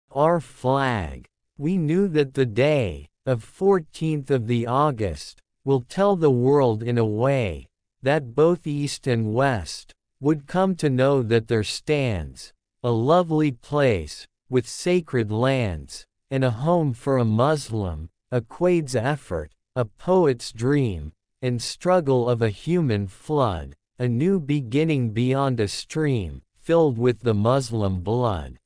Our flag. We knew that the day of 14th of the August will tell the world in a way that both East and West would come to know that there stands a lovely place with sacred lands, and a home for a Muslim, a Quaid's effort, a poet's dream, and struggle of a human flood, a new beginning beyond a stream filled with the Muslim blood.